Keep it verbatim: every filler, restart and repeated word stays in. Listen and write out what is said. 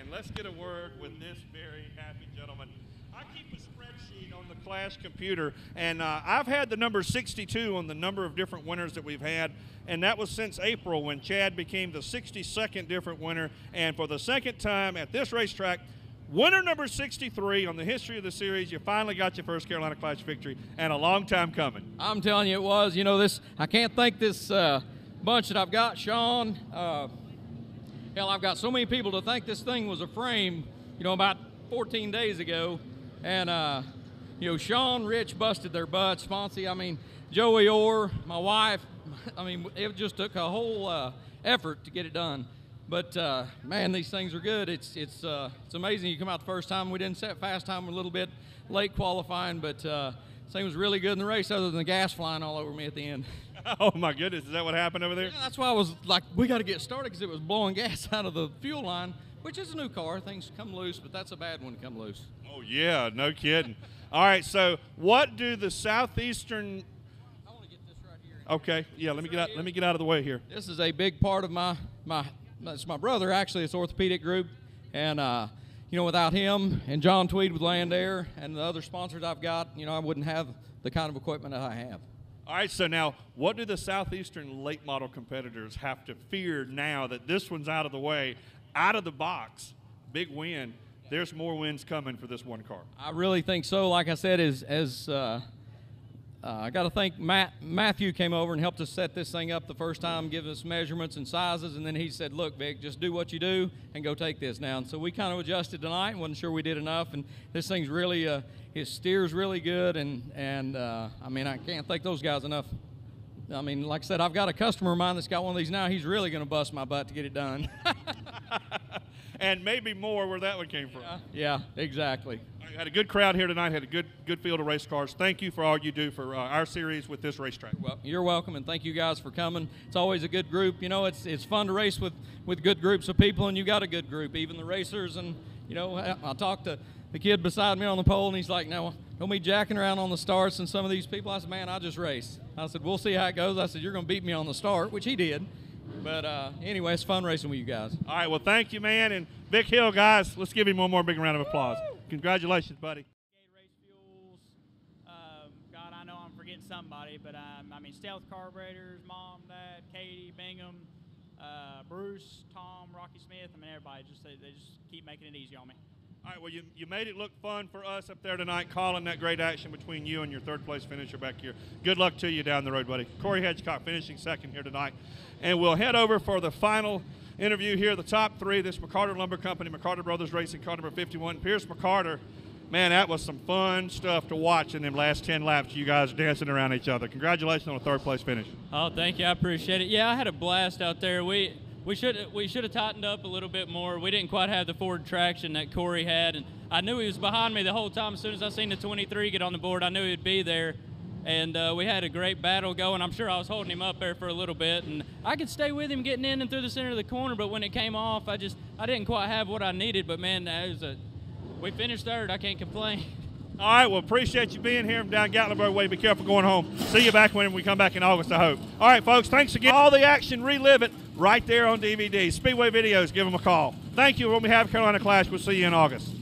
And let's get a word with this very happy gentleman. I keep a spreadsheet on the Clash computer, and uh, I've had the number sixty-two on the number of different winners that we've had, and that was since April when Chad became the sixty-second different winner. And for the second time at this racetrack, winner number sixty-three on the history of the series, you finally got your first Carolina Clash victory, and a long time coming. I'm telling you, it was. You know, this, I can't thank this uh, bunch that I've got, Sean. Uh, hell, I've got so many people to thank. This thing was a frame, you know, about fourteen days ago. And, uh, you know, Sean, Rich busted their butts. Fonzie, I mean, Joey Orr, my wife. I mean, it just took a whole uh, effort to get it done. But, uh, man, these things are good. It's it's uh, it's amazing. You come out the first time. We didn't set fast time. We're a little bit late qualifying, but uh, this thing was really good in the race other than the gas flying all over me at the end. Oh, my goodness. Is that what happened over there? Yeah, that's why I was like, we got to get started because it was blowing gas out of the fuel line, which is a new car. Things come loose, but that's a bad one to come loose. Oh, yeah. No kidding. All right. So what do the Southeastern I want to get this right here. Okay. Yeah, let me get out let me get out of the way here. This is a big part of my my it's my brother, actually. It's Orthopedic Group, and uh, you know, without him and John Tweed with Land Air and the other sponsors I've got, you know, I wouldn't have the kind of equipment that I have. All right, so now what do the Southeastern late model competitors have to fear now that this one's out of the way, out of the box, big win? There's more wins coming for this one car. I really think so. Like I said, as, as uh, uh, I got to thank Matt. Matthew came over and helped us set this thing up the first time, give us measurements and sizes, and then he said, look, Vic, just do what you do and go take this now. And so we kind of adjusted tonight and wasn't sure we did enough, and this thing's really, uh, his steer's really good, and, and uh, I mean, I can't thank those guys enough. I mean, like I said, I've got a customer of mine that's got one of these now. He's really going to bust my butt to get it done. And maybe more where that one came from. Yeah, yeah, exactly. I had a good crowd here tonight, had a good good field of race cars. Thank you for all you do for uh, our series with this racetrack. Well, you're welcome, and thank you guys for coming. It's always a good group. You know, it's it's fun to race with, with good groups of people, and you got a good group, even the racers. And, you know, I, I talked to the kid beside me on the pole, and he's like, no, don't be jacking around on the starts and some of these people. I said, man, I just race. I said, we'll see how it goes. I said, you're going to beat me on the start, which he did. But uh, anyway, it's fun racing with you guys. All right, well, thank you, man. And Vic Hill, guys, let's give him one more big round of applause. Woo! Congratulations, buddy. Race Fuels. Um, God, I know I'm forgetting somebody, but um, I mean, Stealth Carburetors, Mom, Dad, Katie, Bingham, uh, Bruce, Tom, Rocky Smith. I mean, everybody just they, they just keep making it easy on me. All right, well, you, you made it look fun for us up there tonight, calling that great action between you and your third-place finisher back here. Good luck to you down the road, buddy. Corey Hedgecock finishing second here tonight. And we'll head over for the final interview here, the top three. This McCarter Lumber Company, McCarter Brothers Racing, car number fifty-one. Pierce McCarter, man, that was some fun stuff to watch in them last ten laps, you guys dancing around each other. Congratulations on a third-place finish. Oh, thank you. I appreciate it. Yeah, I had a blast out there. We we should we should have tightened up a little bit more. We didn't quite have the forward traction that Corey had, and I knew he was behind me the whole time. As soon as I seen the twenty-three get on the board, I knew he'd be there. And uh, we had a great battle going. I'm sure I was holding him up there for a little bit, and I could stay with him getting in and through the center of the corner. But when it came off, I just I didn't quite have what I needed. But man, that was a we finished third. I can't complain. All right, well, appreciate you being here. I'm down Gatlinburg Way. Be careful going home. See you back when we come back in August, I hope. All right, folks, thanks again. All the action, relive it right there on D V D. Speedway Videos, give them a call. Thank you. When we have Carolina Clash, we'll see you in August.